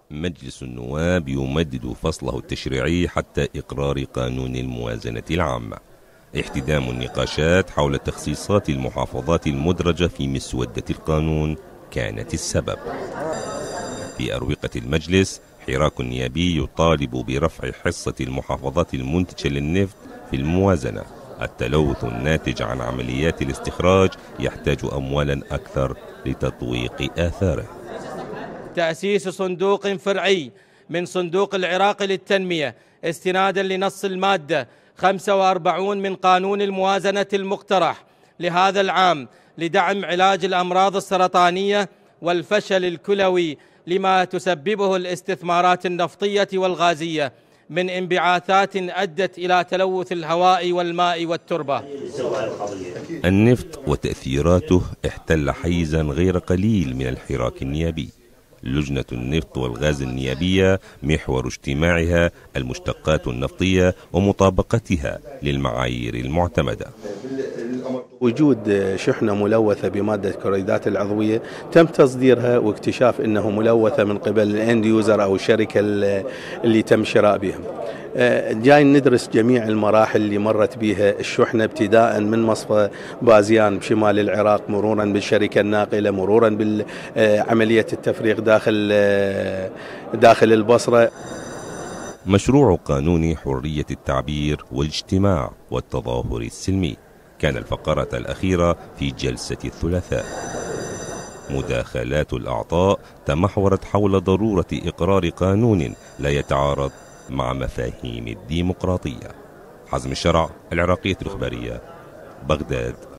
مجلس النواب يمدد فصله التشريعي حتى إقرار قانون الموازنة العامة، احتدام النقاشات حول تخصيصات المحافظات المدرجة في مسودة القانون كانت السبب. في أروقة المجلس حراك نيابي يطالب برفع حصة المحافظات المنتجة للنفط في الموازنة. التلوث الناتج عن عمليات الاستخراج يحتاج أموالا أكثر لتطويق آثاره. تأسيس صندوق فرعي من صندوق العراق للتنمية استنادا لنص المادة 45 من قانون الموازنة المقترح لهذا العام لدعم علاج الأمراض السرطانية والفشل الكلوي لما تسببه الاستثمارات النفطية والغازية من انبعاثات أدت إلى تلوث الهواء والماء والتربة. النفط وتأثيراته احتل حيزا غير قليل من الحراك النيابي. لجنة النفط والغاز النيابية محور اجتماعها المشتقات النفطية ومطابقتها للمعايير المعتمدة. وجود شحنة ملوثة بمادة كريدات العضوية تم تصديرها واكتشاف أنه ملوثة من قبل الاند يوزر أو الشركة اللي تم شراء بها. جاي ندرس جميع المراحل اللي مرت بها الشحنة ابتداء من مصفى بازيان بشمال العراق مرورا بالشركة الناقلة مرورا بعملية التفريغ داخل البصرة. مشروع قانون حرية التعبير والاجتماع والتظاهر السلمي كان الفقرة الأخيرة في جلسة الثلاثاء. مداخلات الأعضاء تمحورت حول ضرورة إقرار قانون لا يتعارض مع مفاهيم الديمقراطية. حزم الشرع، العراقية الإخبارية، بغداد.